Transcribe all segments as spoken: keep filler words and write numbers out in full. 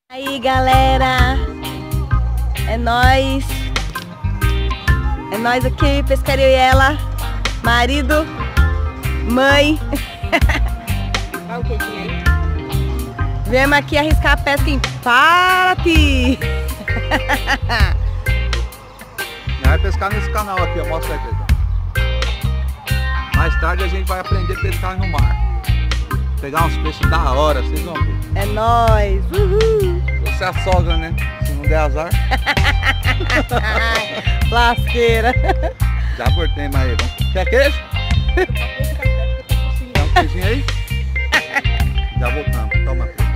Aí galera, é nóis, é nóis aqui, Pescaria Eu e Ela, marido, mãe. Olha o que tinha aí. Viemos aqui arriscar a pesca em Paraty. Vai pescar nesse canal aqui, ó, mostra aí, pessoal. Mais tarde a gente vai aprender a pescar no mar. Pegar uns peixes da hora, vocês vão ver. É nóis, uhul. Você é a sogra, né? Se não der azar. Lasqueira. Já abortei, mas vamos. Quer queijo? Dá um queijinho aí? Já voltamos, toma queijo.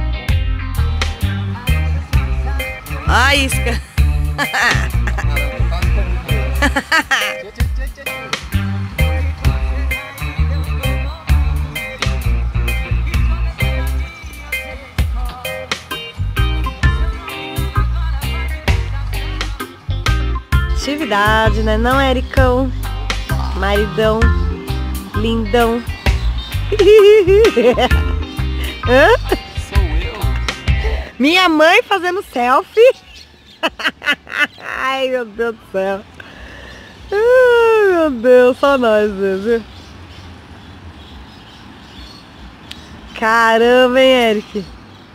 Ó, isca. Atividade, né? Não, Ericão? Maridão, lindão. Hã? Sou eu. Minha mãe fazendo selfie. Ai, meu Deus do céu. Ai, meu Deus, só nós mesmo. Caramba, hein, Eric?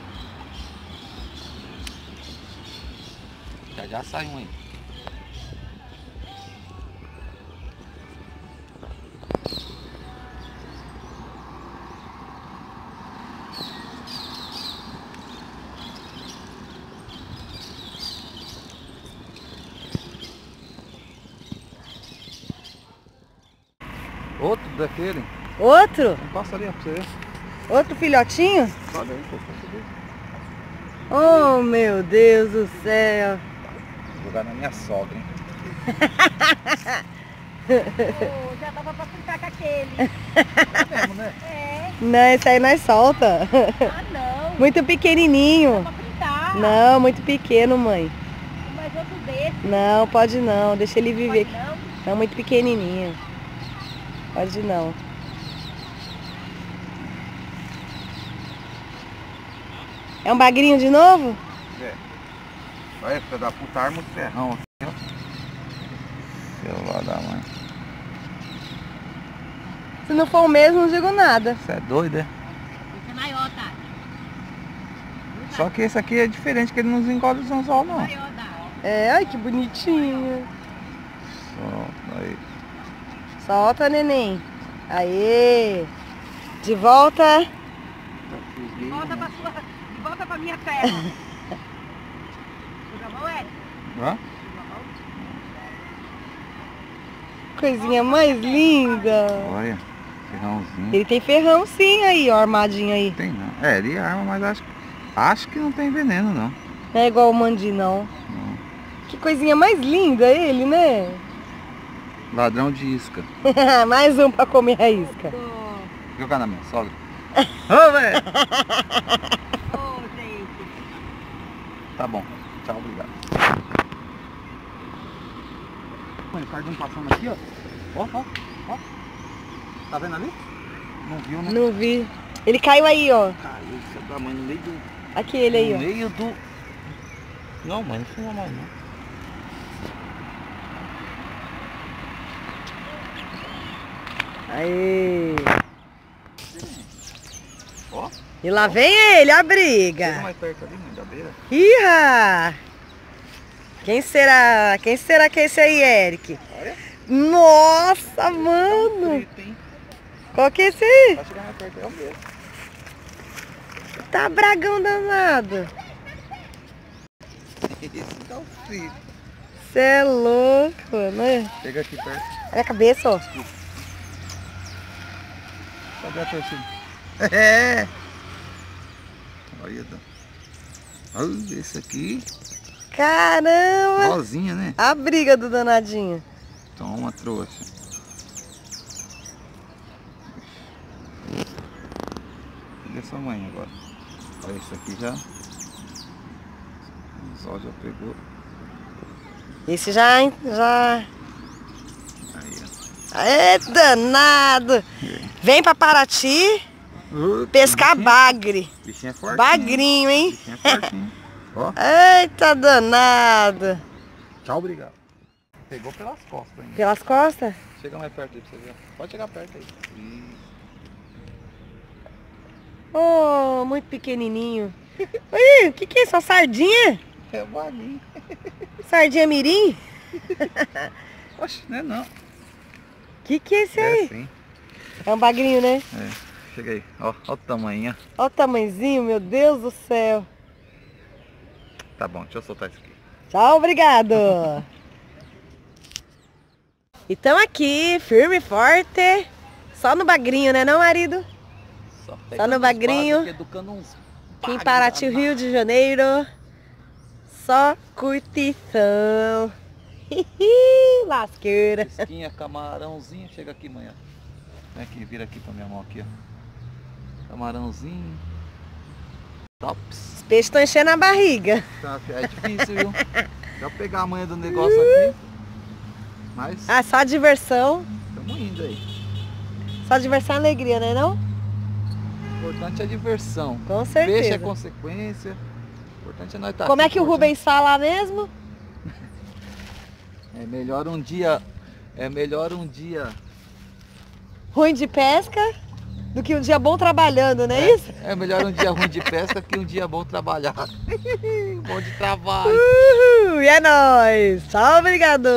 Já já sai um aí. Outro daquele? Outro? Não passa ali ó, pra você ver. Outro filhotinho? Olha aí, pô, passa ali. Oh, meu Deus do céu. Vou jogar na minha sogra, hein? Oh, já dava pra fritar com aquele. É mesmo, né? É. Não, esse aí nós solta. Ah, não. Muito pequenininho. Dá pra fritar. Não, muito pequeno, mãe. Mas outro desse. Não, pode não. Deixa ele viver. Pode não. Não, muito pequenininho. Pode não. É um bagrinho de novo? É. Olha, filha da puta, arma de ferrão aqui, ó. Celular da mãe. Se não for o mesmo, não digo nada. Você é doido, é? Esse é maior, tá? Só que esse aqui é diferente, que ele não engole o anzol, não. Maior, tá? É, ai que bonitinho. Solta aí. Solta, neném. Aê. De volta. De volta pra sua... De volta pra minha terra. Tudo bom, Ed? Hã? Coisinha mais linda. Olha, ferrãozinho. Ele tem ferrão sim aí, ó, armadinho aí. Tem não. É, ele arma, mas acho, acho que não tem veneno, não. Não é igual o mandi, não. Não. Que coisinha mais linda ele, né? Ladrão de isca. Mais um pra comer a isca. Vou Jogar na minha sogra. Ô, velho! Ô, gente. Tá bom. Tchau, obrigado. Olha, o cardão passando aqui, ó. Ó, ó, ó. Tá vendo ali? Não viu, né? Não vi. Ele caiu aí, ó. Caiu, seu tamanho no meio do... Aquele aí, no ó. meio do... Não, mãe, não filma mais, não. Aê. Ó. E lá vem ele, a Chega briga. mais perto ali, mãe, da beira. Ih! Quem será? Quem será que é esse aí, Eric? Olha. Nossa, mano. Frito, hein? Qual que é esse aí? Vai chegar mais perto, é o mesmo. Tá bragão danado. Esse tá o frito. Você é louco, né? Chega aqui perto. Olha a cabeça, ó. Cadê a torcida? É! Olha, olha esse aqui. Caramba! Rosinha, né? A briga do danadinho. Toma, trouxa. Cadê sua mãe agora? Olha, esse aqui já... O sol já pegou. Esse já, já... Aí, ó. É danado! Vem pra Paraty Uh, pescar bichinho, bagre. Bichinho é forte. Bagrinho, hein? Bichinho é fortinho. Ó. Eita danado. Tchau, obrigado. Pegou pelas costas ainda. Pelas costas? Chega mais perto aí pra você ver. Pode chegar perto aí. Isso. Oh, muito pequenininho. Ih, o que que é isso? Uma sardinha? É balinho. Sardinha mirim? Oxe, não é não. O que que é esse aí? É sim. É um bagrinho, né? É. Chega aí. Ó, ó o tamanho. Olha o tamanhozinho, meu Deus do céu. Tá bom, deixa eu soltar isso aqui. Tchau, obrigado. E estamos aqui, firme e forte. Só no bagrinho, né não, marido? Só, Só no bagrinho. Aqui, educando uns Aqui em Paraty, Rio de Janeiro. Só curtição. Lasqueira. Pesquinha, camarãozinho. Chega aqui amanhã. Vem aqui, vira aqui pra minha mão aqui, ó. Camarãozinho. Tops. Os peixes estão enchendo a barriga. Tá, é difícil, viu? Já pegar a manha do negócio aqui. Mas Ah, só diversão. estamos indo aí. Só diversão e alegria, né não? O importante é a diversão. Com certeza. Peixe é consequência. O importante é nós estar Como aqui, é que o importante- Rubens fala mesmo? É melhor um dia. É melhor um dia. Ruim de pesca do que um dia bom trabalhando, não é, isso? É melhor um dia ruim de pesca que um dia bom trabalhar. Bom de trabalho. Uhul, e é nóis. Tchau, obrigado.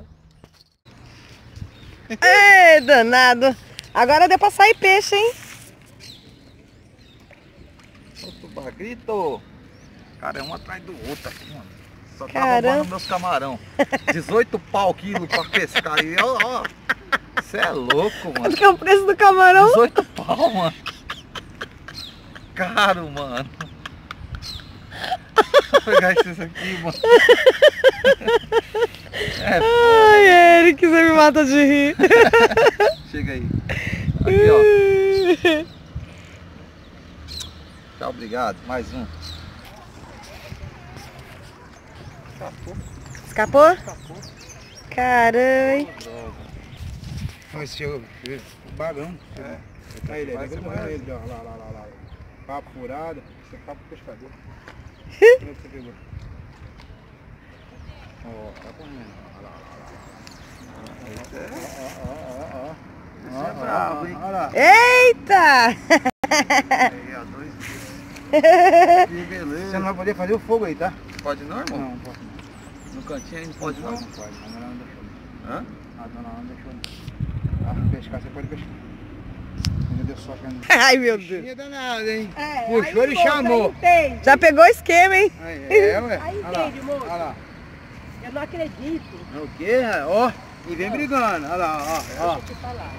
Ei, danado. Agora deu pra sair peixe, hein? Outro bagrito. Cara, é um atrás do outro aqui, mano. Só tá Caramba. roubando meus camarão. dezoito pau quilo pra pescar aí, ó, ó. Você é louco, mano. Quanto que é o preço do camarão? dezoito pau, mano. Caro, mano. Vou pegar esses aqui, mano. É, Ai, Eric, você me mata de rir. chega aí. Aqui, ó. Tchau, obrigado. Mais um. Escapou. Escapou? Escapou. Caramba. Mas se eu, o bagão. É. Aí ele, Vai vai ser ser mais. ele, ó, lá, lá, lá, lá. Papo furado, isso é papo pescador. Como é que você pegou? Ó, tá comendo. Olha lá, olha lá. Ó, ó, ó, ó. Esse é bravo, hein? Olha lá. Eita! Aí, ó, dois quilos. Que Você beleza. não vai poder fazer o fogo aí, tá? Pode não, irmão? Não, não pode. No cantinho aí não pode não? Não pode, a dona não deixou. Hã? A dona não deixou. Ah, pescar, você pode pescar. Ainda deu sorte ainda. Ai, meu Deus. Tinha danado, hein? É, Puxou, aí, ele moço, chamou. aí entende. Já pegou o esquema, hein? Aí, é, ué. Aí Olha lá, entende, moço. olha lá. Eu não acredito. O quê? Ó, e vem brigando. Olha lá, ó, ó. Deixa eu te falar.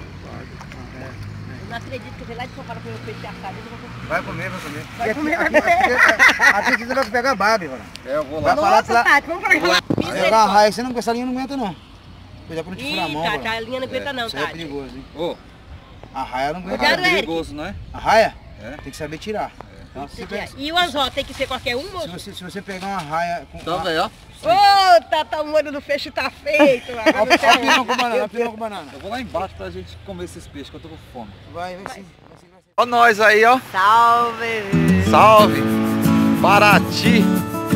Eu não acredito que você lá de São Paulo foi o peixe assado. Eu não vou conseguir. Vai comer, vai comer. Vai comer, vai aqui, comer. aqui, aqui você vai pegar babe, mano. É, eu vou Vai lá. falar Nossa, lá. Tati, vamos pra cá. Pegar a raia, você não, essa linha não aguenta não. Cuidado pra não te furar a Ih, mão, Tati, mano. a linha não aguenta não, Isso aí é Tati. perigoso, hein? Ô, A raia não aguenta. Cuidado, é Eric. perigoso, não é? A raia? É. Tem que saber tirar. Então, se, você pega- E o anzol tem que ser qualquer um, se, moço? você, se você pegar uma raia com... Então, a- velho, ó. Ô, Tata, o molho do peixe tá feito. Ó, Agora ó, não tem- pirão com banana, ó, pirão com banana. Eu vou lá embaixo pra gente comer esses peixes, que eu tô com fome. Vai, vai sim. Vai sim, vai sim. Ó nós aí, ó. Salve! Salve! Paraty!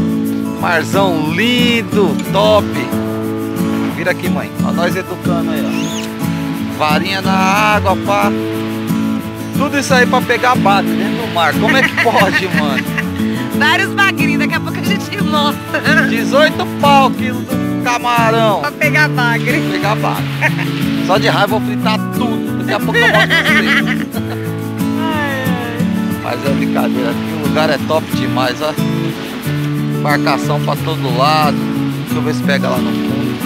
Marzão lindo, top! Vira aqui, mãe. Ó nós educando aí, ó. Varinha na água, pá. Tudo isso aí pra pegar bagre dentro do mar. Como é que pode, mano? Vários bagrinhos, daqui a pouco a gente mostra. dezoito pau quilo do camarão. Pra pegar bagre. Pegar bagre. Só de raiva eu vou fritar tudo. Daqui a pouco eu mostro pra vocês. Mas é brincadeira, aqui o lugar é top demais, ó. Embarcação pra todo lado. Deixa eu ver se pega lá no fundo.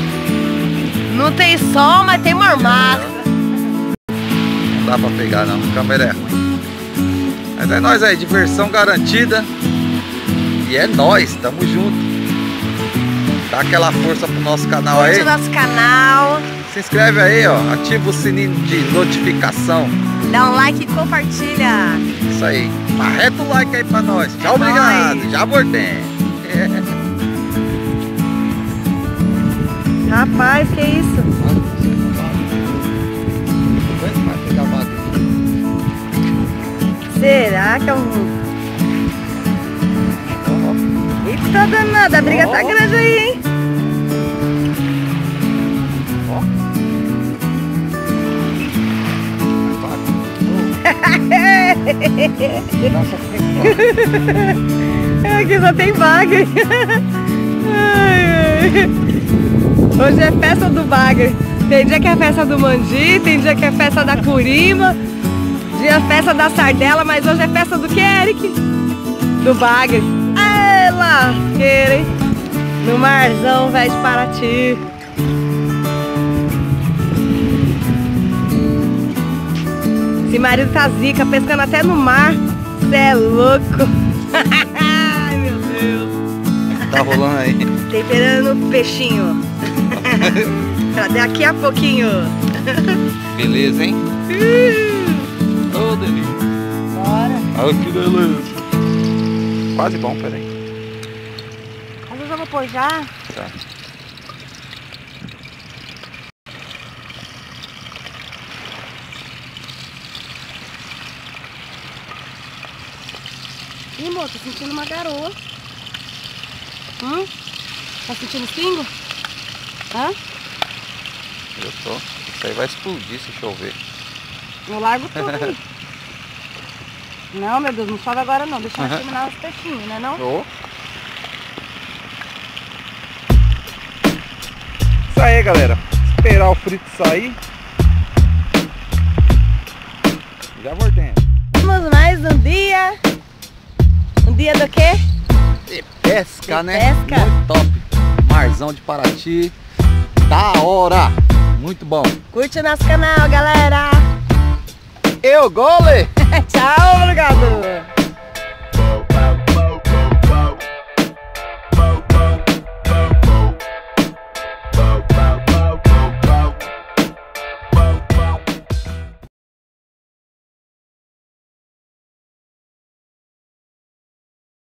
Não tem sol, mas tem marmata. Não dá pra pegar não, a câmera é ruim. Mas é nóis aí, diversão garantida. E é nóis, tamo junto. Dá aquela força pro nosso canal aí. Curte o nosso canal, Se inscreve aí, ó. Ativa o sininho de notificação. dá um like e compartilha. Isso aí. Arreta o like aí pra nós. Tchau, É obrigado. nóis. Já abordei. Rapaz, que isso? Vai pegar bagulho. Será que é um... Ó, Tá danada, a briga Ó. tá grande aí, hein? Ó. Aqui só tem bagre. Ai, ai. Hoje é festa do bagre. Tem dia que é festa do mandi, tem dia que é festa da curima, dia é festa da sardela, mas hoje é festa do que, Eric? Do bagre. Ai, lasqueira, hein? No marzão, velho de Paraty. Esse marido tá zica, pescando até no mar. Cê é louco. Ai, meu Deus. Tá rolando aí. Temperando o peixinho. Pra daqui a pouquinho. Beleza, hein? Ô, oh, delícia. Bora. Olha que beleza. Quase bom, peraí. Às vezes eu vou pôr já. Tá. Ih, moço, tô sentindo uma garoa. Hum? Tá sentindo o pingo? Hã? Eu tô. Isso aí vai explodir se chover. Eu largo tudo aí. Não, meu Deus, não sobe agora não. Deixa eu terminar os peixinhos, né não? Ô. Isso aí, galera. Esperar o frito sair. Já voltemos. Vamos mais um dia. Um dia do quê? E pesca, De né? pesca. Muito top. Marzão de Paraty. Da hora. Muito bom. Curte o nosso canal, galera. Eu, gole! Tchau, obrigado.